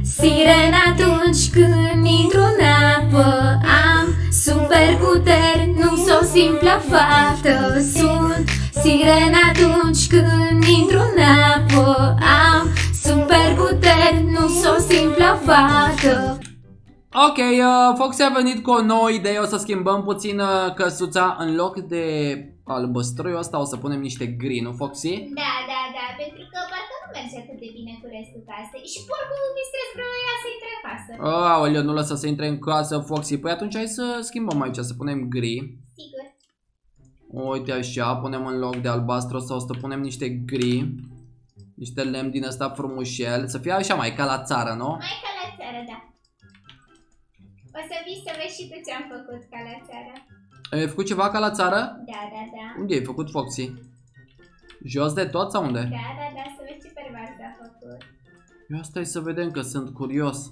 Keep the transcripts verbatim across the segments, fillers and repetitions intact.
Siren atunci când intru în apă. Am super puteri, nu s-o simplă fată. Sunt siren atunci când intru în apă. Am super puteri, nu s-o simplă fată. Ok, uh, Foxy a venit cu o nouă idee, o să schimbăm puțin uh, căsuța. În loc de albăstruiul ăsta o să punem niște gri, nu Foxy? Da, da, da, pentru că parcă nu merge atât de bine cu restul casei. Și porcul mi stres vroia să intre în casă. Aoleu, nu lăsa să intre în casă, Foxy. Păi atunci hai să schimbăm aici, să punem gri. Sigur. Uite așa, punem în loc de albastru sau o să punem niște gri. Niște lemn din ăsta frumușel. Să fie așa mai ca la țară, nu? Mai ca la țară, da. O să vii să vezi și tu ce am făcut ca la țară. Ai făcut ceva ca la țară? Da, da, da. Unde ai făcut, Foxy? Jos de tot sau unde? Da, da, da, să vezi ce pervers a făcut. Ia stai să vedem că sunt curios.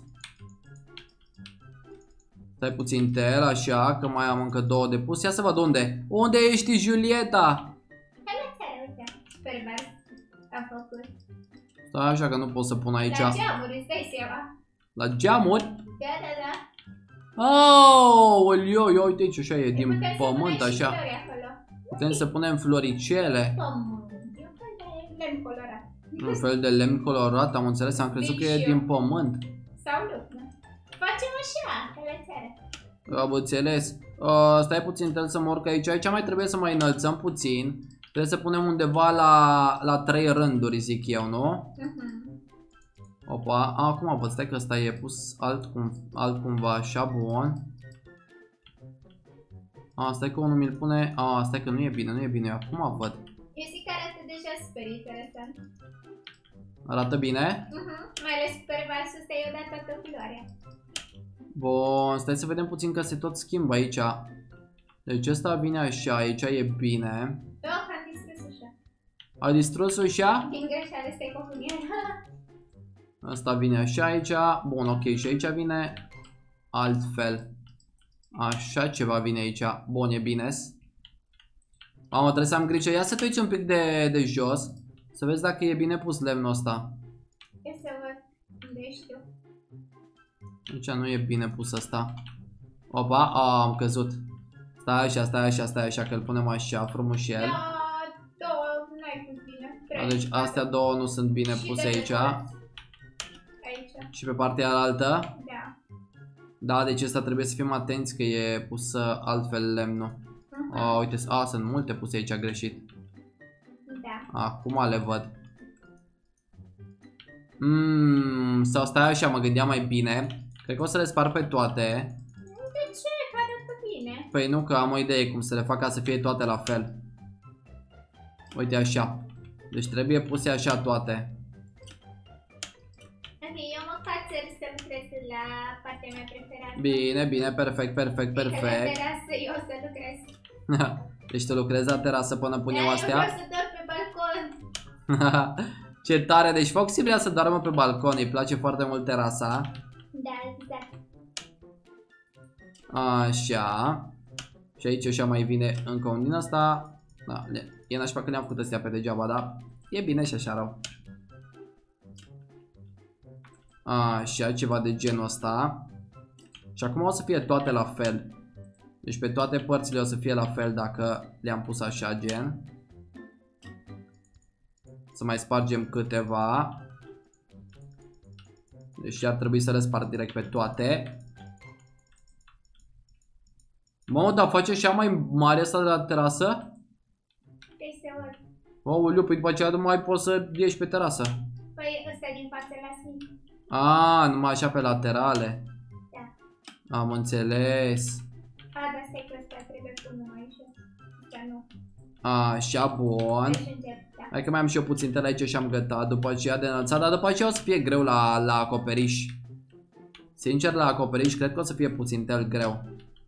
Stai puțin tel, așa, că mai am încă două de pus. Ia să văd unde. Unde ești, Julieta? Ca la țară, uite, ce pervers a făcut. Stai așa că nu pot să pun aici. La geamuri, îți dai seama. La geamuri? Da, da, da. Oh, ia uite aici, așa e, din Putem pământ, să așa. Putem să punem floricele. Pământ, e un fel de lemn colorat. Un fel de lemn colorat, am înțeles, am crezut că e din pământ. Sau nu. Facem așa, ca la țară. Am înțeles. Uh, stai puțin, trebuie să mă urc aici. Aici mai trebuie să mai înălțăm puțin. Trebuie să punem undeva la, la trei rânduri, zic eu, nu? Uh-huh. Opa, acum văd, stai că ăsta e pus altcum, altcumva așa, bun. A, stai că unul mi-l pune, a, stai că nu e bine, nu e bine, acum văd. Eu zic că arată deja super interesant. Arată bine? Uh-huh. Mai ales perversul ăsta i-o dat toată culoarea. Bun, stai să vedem puțin că se tot schimbă aici. Deci ăsta vine așa, aici e bine. Oh, am distrus ușa. Ai distrus ușa? Din greșeală, stai cu funiera. Asta vine așa aici. Bun, ok, și aici vine altfel. Așa ceva vine aici. Bun, e bine. Mamă, trebuie să am grijă. Ia să te uiți un pic de, de jos. Să vezi dacă e bine pus lemnul ăsta. Ia să văd unde ești tu. Aici nu e bine pus ăsta. Opa, a, am căzut. Stai așa, stai așa, stai așa, că îl punem așa, frumușel. Da, două, n-ai pus bine. Da, deci astea două nu sunt bine puse aici. Aici. Și pe partea alaltă? Da. Da, deci ăsta trebuie să fim atenți că e pus altfel lemnul. Uh-huh. A, uite, a, sunt multe puse aici greșit. Da. Acum le văd. Mmm, sau stai așa, mă gândeam mai bine. Cred că o să le spar pe toate. De ce? Că arată bine. Păi nu, că am o idee cum să le fac ca să fie toate la fel. Uite așa. Deci trebuie puse așa toate. Ok, eu mă fac să lucrez la partea mea preferată. Bine, bine, perfect, perfect, perfect. La terasă eu o să lucrez. Deci tu lucrezi la terasă până pun eu astea? Eu vreau să dorm pe balcon. Ce tare, deci Foxy vrea să doarmă pe balcon, îi place foarte mult terasa. Da, exact. Așa. Și aici așa mai vine încă un din asta. Da, e nașpa că le-am făcut astea pe degeaba, dar e bine și așa rău. Așa, ceva de genul ăsta. Și acum o să fie toate la fel. Deci pe toate părțile o să fie la fel dacă le-am pus așa, gen. Să mai spargem câteva. Deci ar trebui să le sparg direct pe toate. Mă, dar face așa mai mare asta de la terasă? Trebuie să văd. Aoleu, păi după aceea nu mai poți să ieși pe terasă. Păi ăsta din față las mic. A, numai așa pe laterale. Da. Am înțeles. A, dar stai că ăsta trebuie pus numai aici. Ăsta nu. Așa, bun. Deci încep, da. Hai că mai am și eu puțin tel aici și am gătat. După aceea de înălțat, dar după aceea o să fie greu la, la acoperiș. Sincer, la acoperiș cred că o să fie puțin tel greu.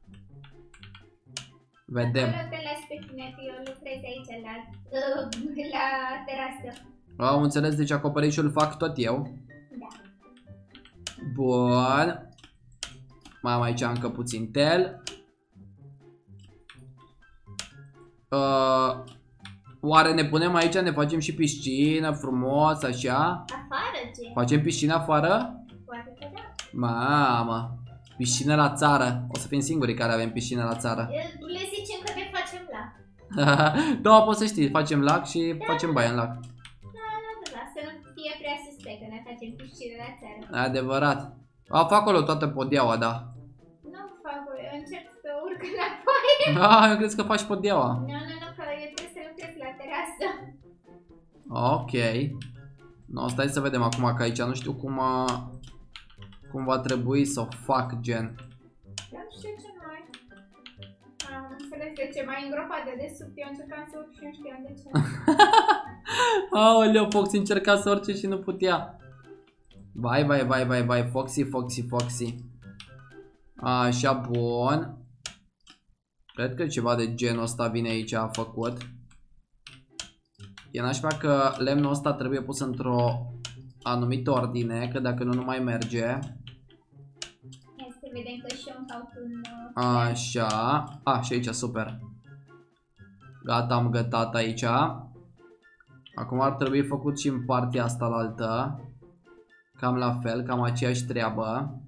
Vedem. Acolo te las pe tine, că eu lucrez aici la, la terasă. Am înțeles, deci acoperișul fac tot eu. Da. Bun. Mai am aici încă puțin tel. Uh, oare ne punem aici, ne facem și piscină frumos, așa? Afară ce? Facem piscină afară? Poate că Mamă. Piscină la țară. O să fim singurii care avem piscină la țară. Le zicem că ne facem lac. Da, poți să știi, facem lac și da, facem baie în lac. Da, da, da, să nu fie prea suspect că ne facem piscină la țară. Adevărat. A, fac acolo toată podeaua, da. Nu fac, eu încerc să urc înapoi. Ah, eu cred că faci podeaua. Nu, nu, nu, că eu trebuie să lucrez la terasă. Ok. No, stai să vedem acum că aici nu știu cum uh, cum va trebui să o fac, gen. Eu nu știu ce mai. Am înțeles de ce mai îngropat de desubt. Eu încercam să urc și nu știam de ce. Aoleu, Foxy încerca să urce și nu putea. Vai, vai, vai, vai, vai, Foxy, Foxy, Foxy. Așa, bun. Cred că ceva de genul ăsta vine aici, a făcut. E nașpa că lemnul ăsta trebuie pus într-o anumită ordine, că dacă nu, nu mai merge. Hai să vedem că și eu îmi caut un... Așa. A, și aici, super. Gata, am gătat aici. Acum ar trebui făcut și în partea asta la altă. Cam la fel, cam aceeași treabă.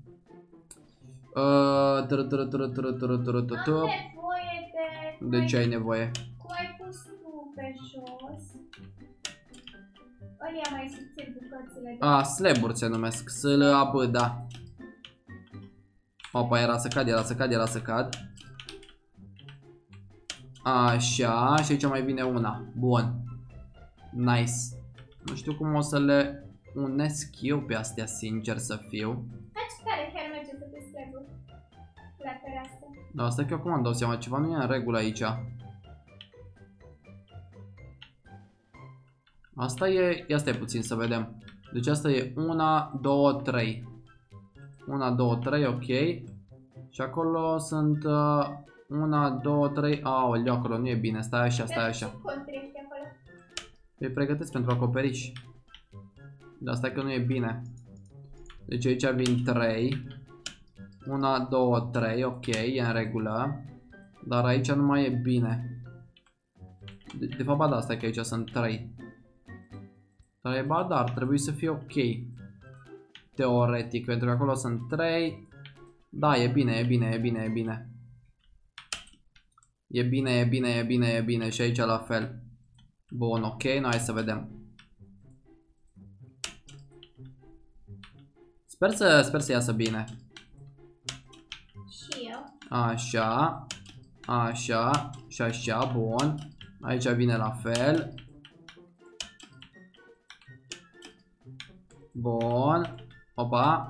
Am nevoie de... De ce ai nevoie? Cum ai pus tu pe jos? Ăia mai subțiri bucățile de... A, slaburi se numesc. S L A B, da. Opa, era să cad, era să cad, era să cad. Așa, și aici mai vine una. Bun. Nice. Nu știu cum o să le unesc eu pe astea, sincer să fiu. Faci care chiar merge să te slaburi la terasă. Dar asta că eu acum îmi dau seama, ceva nu e în regulă aici. Asta e, ia stai puțin să vedem. Deci asta e unu, doi, trei. unu, doi, trei, ok. Și acolo sunt uh, unu, doi, trei. Aoleu, acolo nu e bine, stai așa, stai așa. Îi pregătesc pentru acoperiș. Dar stai că nu e bine. Deci aici vin trei. unu, doi, trei, ok, e în regulă. Dar aici nu mai e bine. De, de fapt, ba da, stai că aici sunt trei. trei, ba da, ar trebui să fie ok. Teoretic, pentru că acolo sunt trei. Da, e bine, e bine, e bine, e bine. E bine, e bine, e bine, e bine. Și aici la fel. Bun, ok, noi hai să vedem. Sper să, sper să iasă bine. Și eu. Așa. Așa. Și așa, bun. Aici vine la fel. Bun. Opa.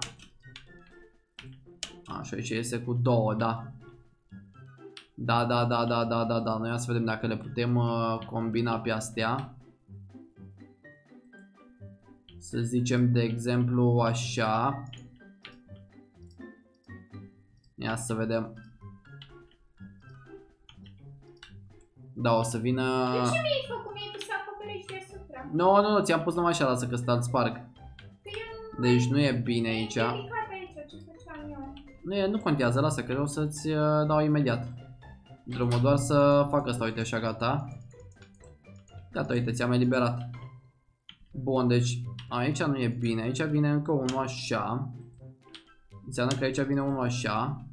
Așa, aici iese cu două, da. Da, da, da, da, da, da, da. Noi să vedem dacă le putem uh, combina pe astea. Să zicem, de exemplu, așa. Ia să vedem. Da, o să vină... De ce mi-ai făcut? Mi-ai pus acoperiș deasupra? Nu, nu, nu, ți-am pus numai așa, lasă că stă alt sparg. Deci nu e bine aici. Nu, e, nu contează, lasă că eu o să-ți uh, dau imediat drumul, doar să fac asta, uite așa, gata. Gata, uite, ți-am eliberat. Bun, deci aici nu e bine, aici vine încă unul așa. Înseamnă că aici vine unul așa.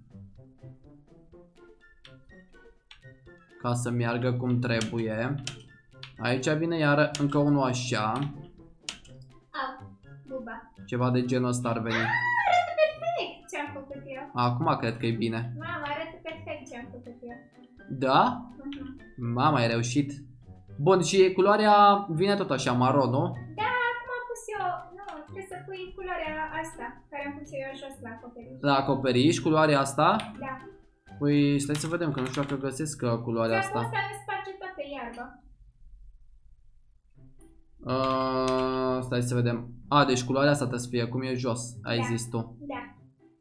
Ca să meargă cum trebuie. Aici vine iar încă unul așa. Au, buba. Ceva de genul ăsta ar veni. Arată perfect ce-am făcut eu. Acum cred că e bine. Mama, arată perfect ce-am făcut eu. Da? Uh-huh. Mama, ai reușit. Bun, și culoarea vine tot așa, maro, nu? Da, acum am pus eu, nu, trebuie să pui culoarea asta, care am pus eu jos la acoperiș. La acoperiș, culoarea asta? Da. Păi, stai să vedem, că nu știu dacă găsesc culoarea asta. Asta ne sparge toată iarba. Uh, stai să vedem. A, deci culoarea asta trebuie să fie, cum e jos, ai Da. zis tu. Da.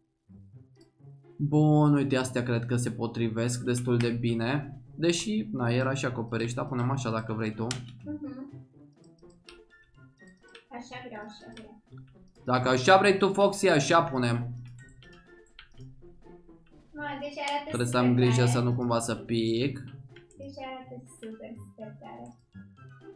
Bun, uite, astea cred că se potrivesc destul de bine. Deși, na, era și acoperiș, dar punem așa dacă vrei tu. Uh-huh. Așa vreau, așa vreau. Dacă așa vrei tu, Foxy, așa punem. Mă, deci arată Trebuie să super am grijă tare. să nu cumva să pic. Deci arată super, super tare.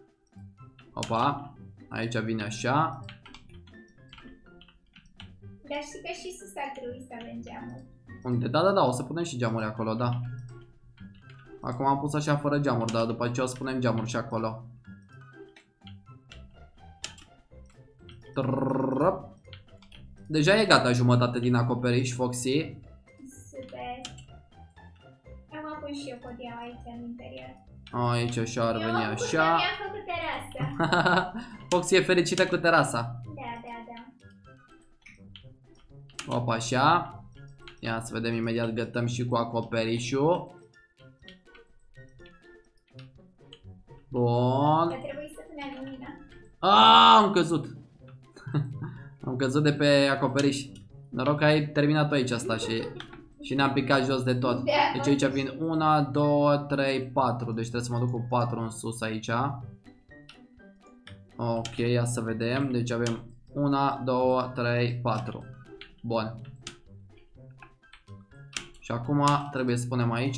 Opa, aici vine așa. Dar știi că și sus ar trebui să avem geamuri. Unde? Da, da, da, o să punem și geamuri acolo, da. Acum am pus așa fără geamuri, dar după aceea o să punem geamuri și acolo. Trrrrrp. Deja e gata jumătate din acoperiș, Foxy. Super. Am pus și eu podiaua aici în interior. Aici așa ar veni așa. Eu am făcut terasa. Foxy e fericită cu terasa. Da, da, da. Opa, așa. Ia să vedem, imediat gătăm și cu acoperișul. Bun. Că trebuie să punem lumina. Aaaa, am căzut. Am căzut de pe acoperiș. Noroc că ai terminat aici asta și, și ne-am picat jos de tot. Deci aici vin unu, doi, trei, patru. Deci trebuie să mă duc cu patru în sus aici. Ok, ia să vedem. Deci avem unu, doi, trei, patru. Bun. Și acum trebuie să punem aici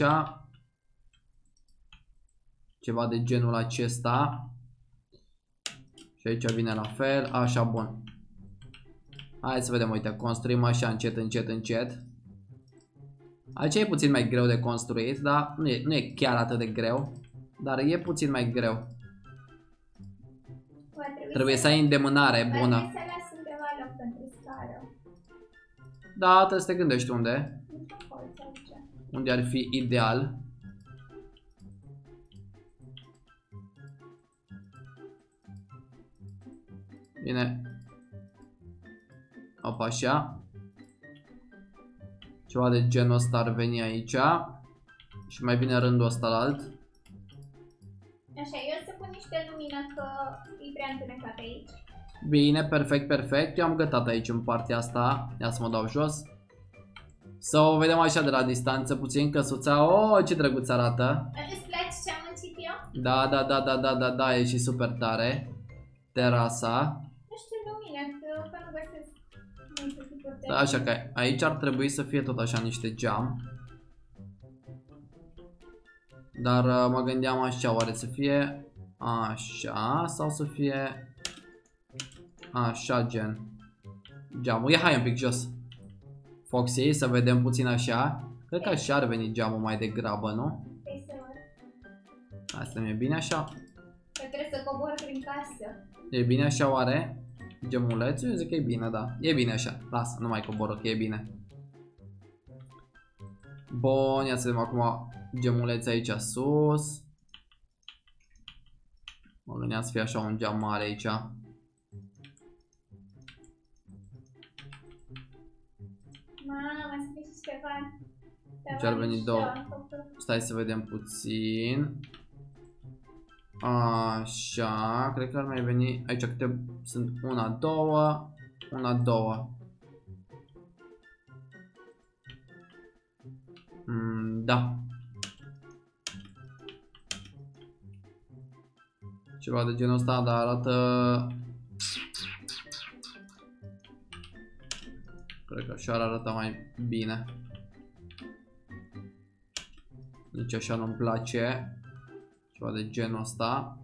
ceva de genul acesta. Și aici vine la fel. Așa, bun. Hai să vedem, uite, construim așa încet, încet, încet. Aici e puțin mai greu de construit, dar nu e, nu e chiar atât de greu. Dar e puțin mai greu. Trebuie să ai îndemânare bună. Trebuie să las undeva loc pentru scară. Da, trebuie să te gândești unde. Unde ar fi ideal. Bine. Opa, așa. Ceva de genul ăsta ar veni aici. Și mai bine rândul ăsta la alt. Așa, eu o să pun niște lumină că e prea întunecat aici. Bine, perfect, perfect. Eu am gătat aici în partea asta. Ia să mă dau jos. Să o vedem așa de la distanță puțin, căsuța. Oh, ce drăguț arată. Îți place ce am muncit eu? Da, da, da, da, da, da, da, e și super tare. Terasa. Nu știu lumină, că, că nu găsesc multe tipuri de... Da, așa că aici ar trebui să fie tot așa niște geam. Dar uh, mă gândeam așa, oare să fie așa sau să fie așa, gen geamul. Ia, hai un pic jos, Foxy, să vedem puțin așa. Cred că așa ar veni geamul mai degrabă, nu? Asta mi-e bine așa. Că trebuie să cobor prin casă. E bine așa oare? Gemulețul? Eu zic că e bine, da. E bine așa. Lasă, nu mai coboră, că e bine. Bun, ia să vedem acum gemuleț aici sus. Mă gândeam să fie așa un geam mare aici. Mama, scris ceva. Deci ar veni două. Stai să vedem puțin. Așa, cred că ar mai veni aici câte sunt una, două, una, două. Mm, da. Ceva de genul ăsta, dar arată... Cred că așa ar arăta mai bine. Nici așa nu-mi place. Ceva de genul ăsta.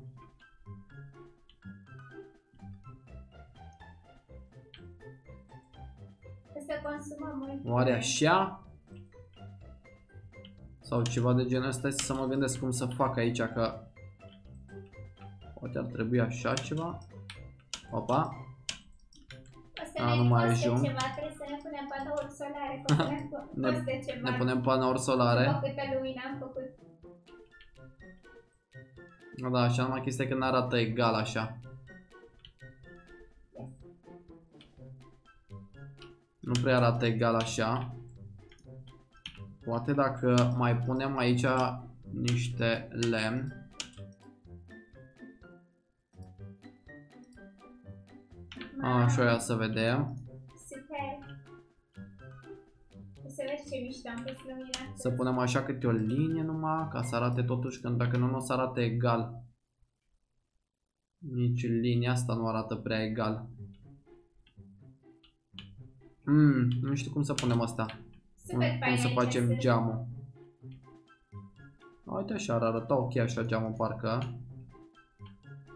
Se consumă mult. Oare așa? Sau ceva de genul ăsta? Să mă gândesc cum să fac aici, că poate ar trebui așa ceva. Opa. A, nu mai ajung. Ceva, trebuie să ne punem panouri solare. ne, ceva. ne punem panouri solare. După câtă lumină am făcut. Da, așa numai chestia că n-arată egal așa. Nu prea arată egal așa. Poate dacă mai punem aici niște lemn. Așa, ia să vedem. Super. O să vezi ce mișto am pus lumina. Să punem așa câte o linie numai, ca să arate totuși, că dacă nu, nu o să arate egal. Nici linia asta nu arată prea egal. Hmm, nu știu cum să punem asta. Super cum, cum să facem geamul. Uite, așa ar arăta ok așa geamul parcă.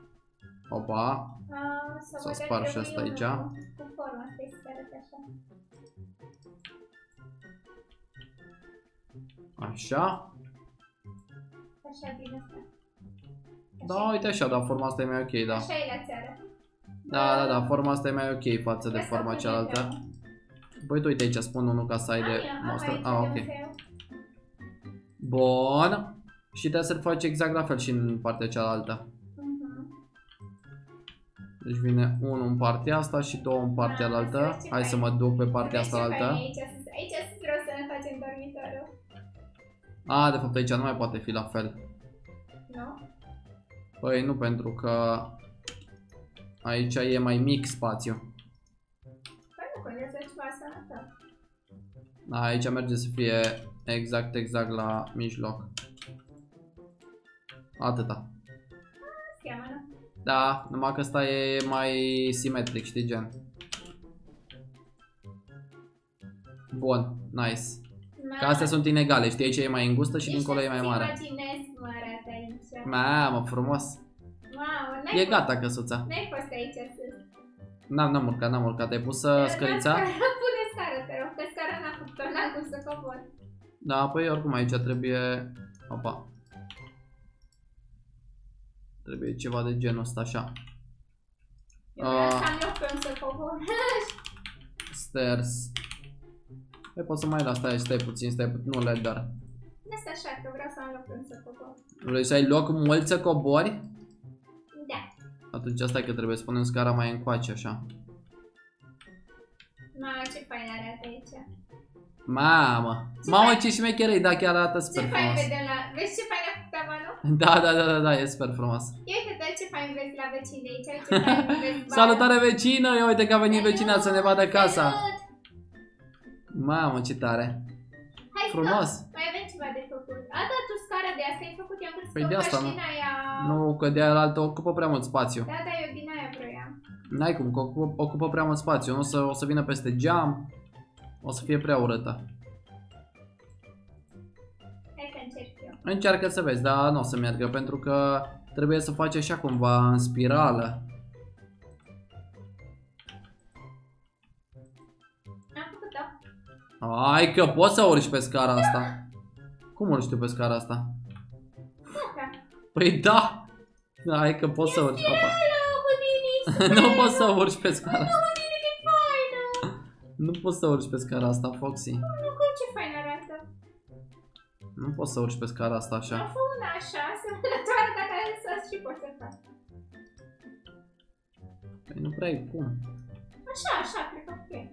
Opa. Ah, S-a spart și asta aici. Cu forma, să-i arăt așa. Așa. Așa bine asta. Da, uite așa, dar forma asta e mai ok, da. Așa e la țară. Da, da, da, forma asta e mai ok față de Asta forma pune cealaltă. treaba. Păi tu uite aici, spun unul ca să ai de Am eu, monster. am Ah, aici, ok. de unde eu. Bun. Și trebuie să-l faci exact la fel și în partea cealaltă. Mhm. Deci vine unul în partea asta și două în partea Ah, altă. asta ce Hai să fain. mă duc pe partea Vezi asta ce fain altă. e Aici, sus- aici sus vreau să ne facem dormitorul. A, de fapt aici nu mai poate fi la fel. Nu? Păi nu, pentru că aici e mai mic spațiu. Păi nu contează ceva sănătos. Aici merge să fie exact, exact la mijloc. Atâta. Cheamă, nu? Da, numai că ăsta e mai simetric, știi, gen. Bun, nice. Că astea sunt inegale, știi, aici e mai îngustă și dincolo e mai mare. Imaginez cum arată aici. Mamă, frumos. Mamă, E n-ai gata căsuța. fost, n-ai fost aici sus. N-am, n-am urcat, n-am urcat. Ai pus uh, scărița? Pune scară, te rog, că scara n-a făcut-o, n-am cum să cobor. Da, păi oricum aici trebuie... Opa. Trebuie ceva de genul ăsta, așa. Eu vreau să Ah. am loc pe să cobor. Stairs. Păi poți să mai las, stai, stai puțin, stai puțin, nu ladder. Asta așa, că vreau să am loc pe să cobor. Vrei să ai loc mult să cobori? Da. Atunci asta e că trebuie să punem scara mai încoace, așa. Mamă, ce fain arată aici. Mamă! Ce Mamă, fain- ce șmecherei, da, chiar arată Ce super fain frumos. vedem la... Vezi ce fain a făcut tavanul? Da, da, da, da, da, e super frumos. Ia uite, dar ce fain vezi la vecini de aici, ce fain vezi bara. Salutare vecină, ia uite că a venit Salut! vecina să ne vadă casa. Salut! Mamă, ce tare. Hai Frumos. Stop. Mai avem ceva de făcut. A, da, tu scara de asta ai făcut, i-am crezut Păi că de o asta, faci nu. din aia... Nu, că de altă ocupă prea mult spațiu. Da, da, eu din aia vroiam. N-ai cum, că ocupă, ocupă prea mult spațiu. Nu o să, o să vină peste geam. O să fie prea urâtă. Hai că încerc eu. Încearcă să vezi, dar nu o să meargă pentru că trebuie să faci așa cumva în spirală. Am făcut-o. Hai că poți să urci pe scara asta. Cum urci tu pe scara asta? Gata. Păi da. Da, hai că poți să urci. Opa. Hello, Houdini! Nu poți să urci pe scara asta. Houdini, ce faină! Nu poți să urci pe scara asta, Foxy. Nu, cum ce fain arată. Nu poți să urci pe scara asta Am așa. făcut una așa, asemănătoare, dar care să și pot să fac. Păi nu prea ai cum. Așa, așa, cred că e.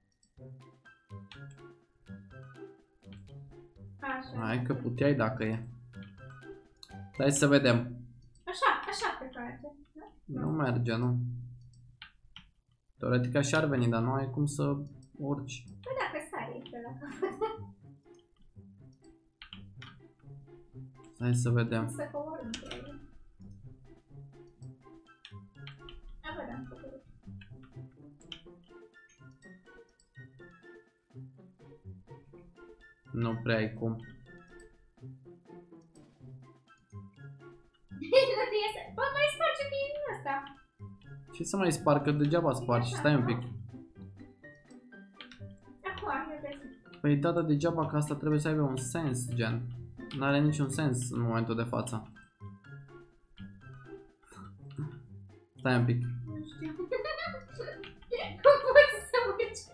Așa. Hai că puteai dacă e. Hai să vedem. Așa, așa cred că arată. Da? Nu merge, nu. Teoretic așa ar veni, dar nu ai cum să urci. Păi dacă sari pe la capăt. Hai să vedem. Să coborâm pe ele. A, bă, da, am făcut. Nu prea ai cum. Nu te iese. Bă, mai sparge din ăsta. Ce să mai sparg? Că degeaba spargi. Stai un pic. Acum, eu vezi. Păi da, da, degeaba că asta trebuie să aibă un sens, gen. N-are niciun sens în momentul de față. Stai un pic. Nu știu. Cum poți să urci?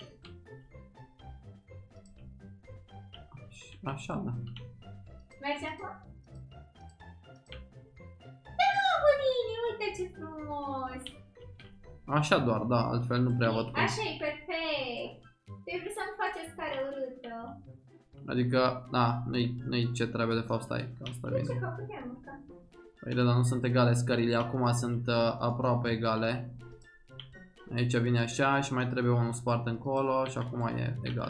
Așa, da. Mergi acum? Da, Houdini, uite ce frumos! Așa doar, da, altfel nu prea văd cum. Așa e perfect! Trebuie să-mi faci o scară urâtă. Adică, da, nu-i nu-i ce trebuie de fapt, stai, că asta De ce vine. că puteam mânca? Păi da, dar nu sunt egale scările, acum sunt uh, aproape egale. Aici vine așa și mai trebuie unul spart încolo și acum e egal.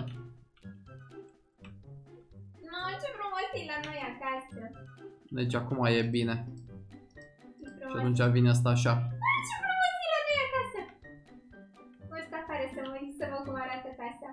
Nu, ce frumos e la noi acasă! Deci acum e bine. Ce Și frumos! atunci vine asta așa. Ce frumos e la noi acasă! Mă urc afară să mă uit, să văd cum arată casa.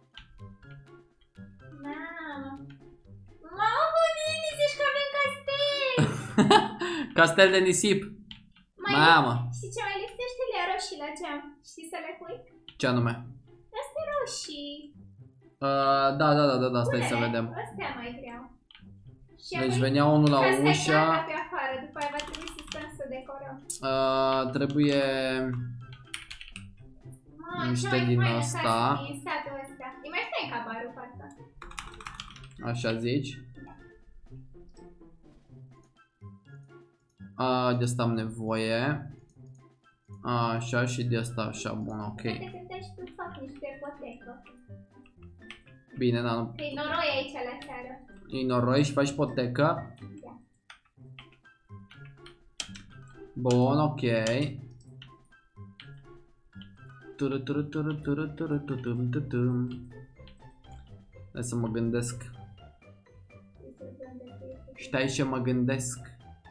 Mamă! Mamă, Houdini, zici că avem castel! Castel de nisip. Mai Mamă. Știi ce mai lipsește? Le roșii la geam. Știi să le pui? Ce anume? Astea și... Uh, da, da, da, da, da, stai Bune, să vedem. Astea mai vreau. Și Deci apoi, venea unul la ca să ușa. stai pe afară, după aia va trebui să stăm să decorăm. Uh, trebuie Mă, niște cea mai din faină asta. casă din satul ăsta. E mai fain ca barul, parcă. Așa zici. Uh, de asta am nevoie. Așa și de asta așa, bun, ok. Poate că te și tu fac niște ipotecă. Bine, da, nu. Te-i noroi aici la seară. Îi noroi și faci ipotecă. Da. Bun, ok. Turu, turu, turu, turu, turu, tutum, tutum. Hai să mă gândesc. Știi ce mă gândesc?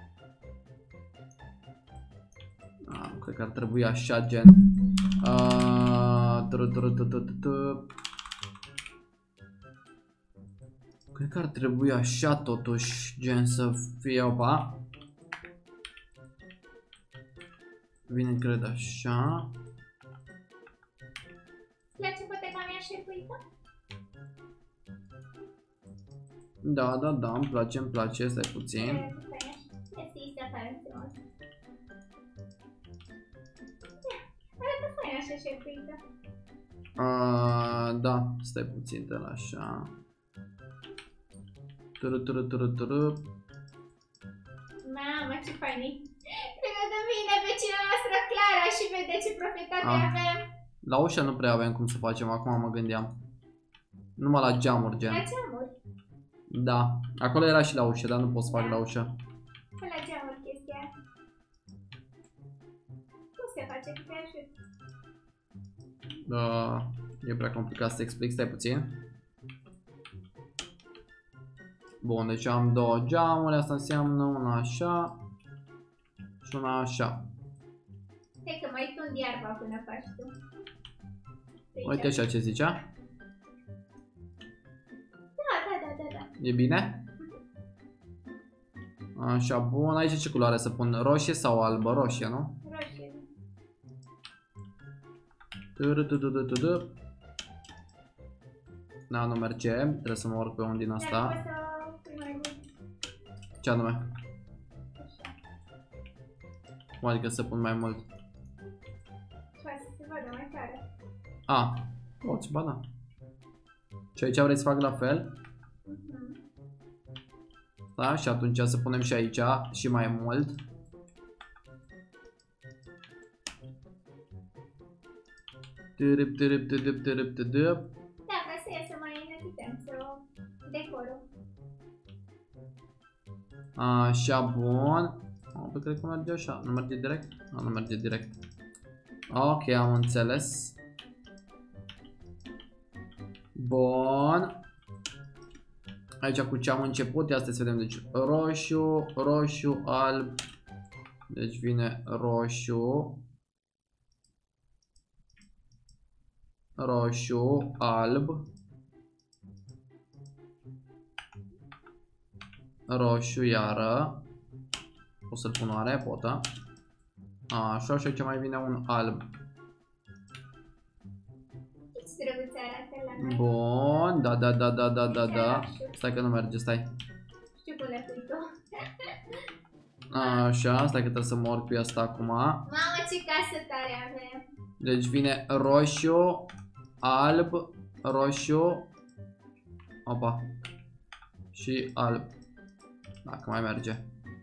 Ah, cred că ar trebui așa, gen. Uh, turu, turu, turu, turu, turu. Cred că ar trebui așa totuși, gen să fie, opa. Bine, cred așa. Îți place ipoteca mea șerpuită? Da, da, da, îmi place, îmi place, stai puțin. Este este afară, frumos. Arată fain așa șerpuită. Uh, da, stai puțin de la așa. Turu, turu, turu, turu. Mamă, ce fain e. Cred că vine vecina noastră Clara și vede ce proprietate Ah. avem. La ușă nu prea avem cum să facem, acum mă gândeam. Numai la geamuri, gen. La geamuri. Da, acolo era și la ușă, dar nu pot să fac Da. la ușă. Fă la geamuri chestia aia. Cum se face? Că te ajut. Uh, e prea complicat să explic, stai puțin. Bun, deci am două geamuri, asta înseamnă una așa și una așa. Hai că mai tund iarba până faci tu. Uite așa ce zicea. Da, da, da, da, da. E bine? Așa, bun, aici ce culoare să pun? Roșie sau albă? Roșie, nu? Roșie. Tu-du-du-du-du-du. Da, nu merge, trebuie să mă urc pe un din Dar asta. poți să pui mai mult. Ce anume? Așa. Cum adică să pun mai mult? Poate să se vadă mai tare. A, poți, ba da. Și aici vrei să fac la fel? Mhm. Da, și atunci să punem și aici și mai mult. Târâp, târâp, târâp, târâp, târâp. Da, ca să iasă mai în evidență decorul. Așa, bun. Oh, cred că merge așa. Nu merge direct? Nu, nu merge direct. Ok, am înțeles. Bun. Aici cu ce am început, ia să vedem. Deci roșu, roșu, alb. Deci vine roșu. Roșu, alb. Roșu iară. O să-l pun oare, potă. Așa, și aici mai vine un alb. Ce drăguț arată la noi. Bun, da, da, da, da, da, da, da. Stai că nu merge, stai. Știu cum le pui tu. Așa, stai că trebuie să mă urc pe asta acum. Mamă, ce casă tare avem. Deci vine roșu, alb, roșu. Opa. Și alb. Dacă mai merge.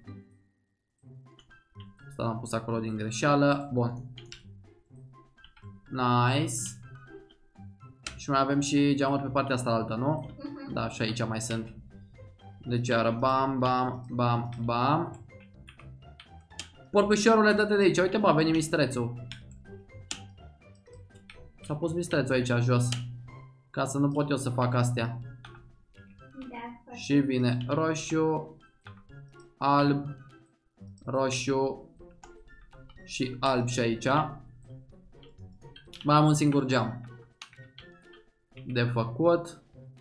Asta l-am pus acolo din greșeală. Bun. Nice. Și mai avem și geamuri pe partea asta altă, nu? Uh-huh. Da, și aici mai sunt. Deci iară bam, bam, bam, bam. Porcușorule, dă-te de aici. Uite, bă, a venit mistrețul. S-a pus mistrețul aici jos. Ca să nu pot eu să fac astea. Da, Și vine roșu, alb, roșu și alb și aici. Mai am un singur geam de făcut.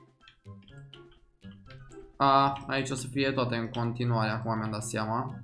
A, aici o să fie toate în continuare, acum mi-am dat seama.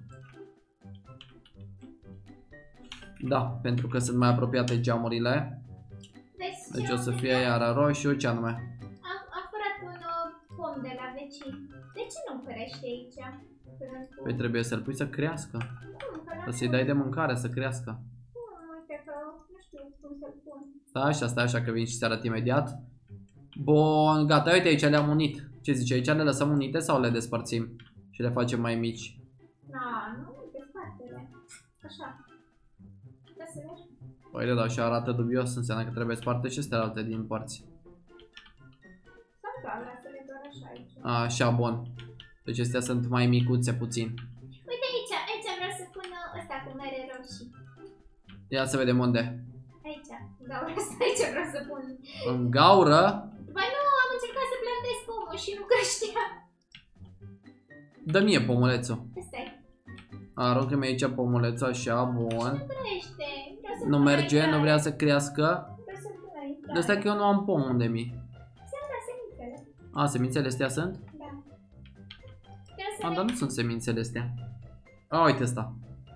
Da, pentru că sunt mai apropiate geamurile. Vezi Deci o să fie iară roșu, ce anume? Am, am furat un uh, pom de la vecin. De ce nu crește aici? Păi trebuie să-l pui să crească. Cum? Să-i dai de mâncare să crească. Cum? Uite că nu știu cum să-l pun. Stai așa, stai așa că vin și ți arăt imediat. Bun, gata, uite aici le-am unit. Ce zici, aici le lăsăm unite sau le despărțim? Și le facem mai mici? Na, nu, desparte-le. Așa. Da să mergi. Păi da, așa arată dubios, înseamnă că trebuie sparte și celelalte din părți. Sau da, lasă-le doar așa aici. Așa, bun. Deci astea sunt mai micuțe puțin. Uite aici, aici vreau să pun ăsta cu mere roșii. Ia să vedem unde. Aici, gaura asta, aici vreau să pun. În gaură? Ba nu, am încercat să plantez pomul și nu creștea. Dă mie pomolețul. Ăsta-i. Aruncă-mi aici pomolețul, așa, bun. Nu crește. Vreau să Nu pun merge, aici. nu vrea să crească. Vreau să pun aici. De asta că eu nu am pom unde mi. Sunt da, semințele. A, semințele astea sunt? Da. Vreau să A, dar nu sunt semințele astea. A, uite asta.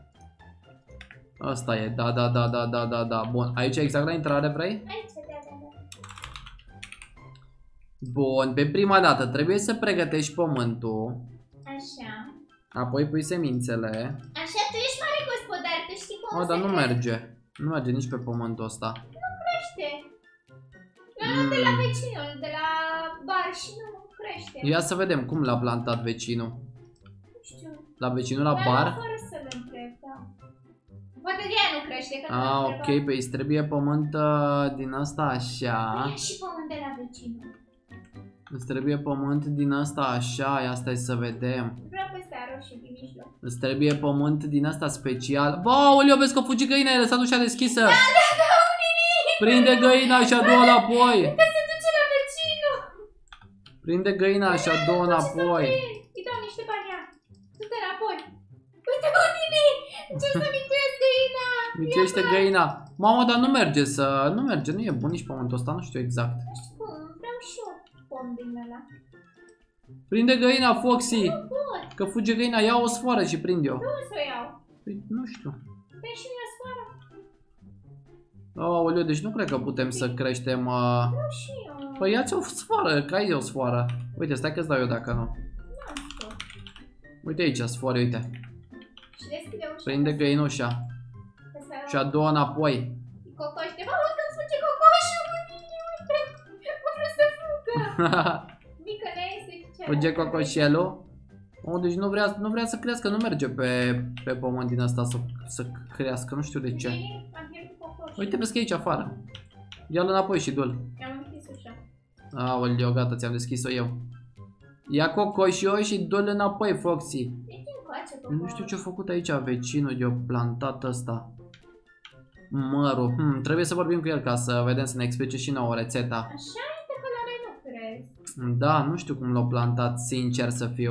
Asta e, da, da, da, da, da, da, da. Bun, aici exact la intrare vrei? Aici, da, da, da. Bun, pe prima dată trebuie să pregătești pământul. Așa. Apoi pui semințele. Așa, tu ești mare gospodar, tu știi cum O, se dar nu crește. merge. Nu merge nici pe pământul ăsta. Nu crește. La de la Mm. vecinul, de la bar și nu crește. Ia să vedem cum l-a plantat vecinul. Nu știu. La vecinul la Dar bar? fără să-l întreb, da. Poate de aia nu crește, că nu Ah, l-am ok, întrebat. păi îți trebuie pământ uh, din asta așa. Ia și pământ de la vecinul. Îți trebuie pământ din asta așa, ia stai să vedem. Vreau pe ăsta roșu din mijloc. Îți trebuie pământ din asta special. Bă, Olio, vezi că fugi găina, ai lăsat ușa deschisă. Da, da, da, nimic! Prinde găina și a doua înapoi. Că se duce la vecinul! Prinde găina și a doua înapoi. Îi dau niște bani, ia. Du-te înapoi. Uite, bă, Nini! Ce să micuiesc găina! Micește găina. Mamă, dar nu merge să... Nu merge, nu e bun nici pământul ăsta, nu știu exact. Nu știu cum, vreau și eu pom din ăla. Prinde găina, Foxy. Nu pot, Că fuge găina, ia o sfoară și prinde-o. nu să o iau. Păi, nu știu. Dă și mie o sfoară. Aoleu, deci nu cred că putem să creștem... Uh... Nu și eu. Păi ia-ți o sfoară, că ai o sfoară. Uite, stai că-ți dau eu dacă nu. N-am știu. Uite aici, sfoare, uite. Și deschide ușa. Prinde găinușa. Că să... Și a doua înapoi. Cocoș, de fapt, uite, îmi fuge cocoșul, mă, Nini, uite. Cum vreau să fugă. Mică ne este ce. Fuge cocoșelul. Oh, deci nu vrea, nu vrea să crească, nu merge pe, pe pământ din asta să, să crească, nu știu de ce. Nini, am pierdut cocoșul. Uite, vezi că e aici afară. Ia-l înapoi și du-l. Am închis ușa. Aoleu, gata, ți-am deschis-o eu. Ia cocoșul și du-l înapoi, Foxy. E din coace Eu cocoș. nu știu ce a făcut aici vecinul de-o plantat ăsta. Mărul. Hmm, trebuie să vorbim cu el ca să vedem, să ne explice și nouă rețeta. Așa este că la noi nu crezi. Da, nu știu cum l-au plantat, sincer să fiu.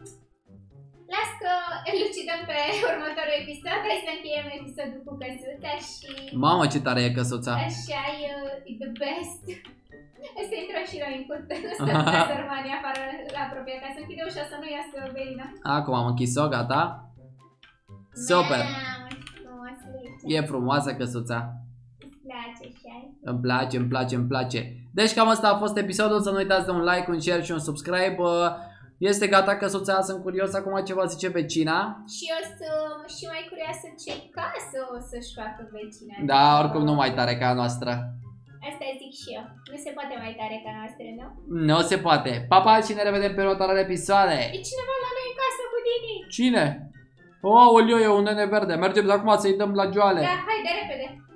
Las că elucidăm pe următorul episod. Hai să încheiem episodul cu căsuța și... Mamă, ce tare e căsuța. Așa e uh, the best. Să intră și noi în curte. Nu stăm ca sărmani afară la apropiat. Ca să închide ușa să nu iasă veina. Acum am închis-o, gata. Super. Mamă, ce frumos e. E frumoasă căsuța. Îți place și ai. Îmi place, îmi place, îmi place. Deci cam asta a fost episodul. Să nu uitați de un like, un share și un subscribe. Este gata căsuța, sunt curios acum ce va zice vecina. Și eu sunt și mai curioasă ce casă o să-și facă vecina. Da, oricum nu mai tare ca a noastră. Asta zic și eu. Nu se poate mai tare ca noastră, nu? Nu se poate. Pa, pa și ne revedem pe următoarele episoade. E cineva la noi în casă cu Dini. Cine? Oh, Olio, e un nene verde. Mergem acum să-i dăm la joale. Da, hai de repede.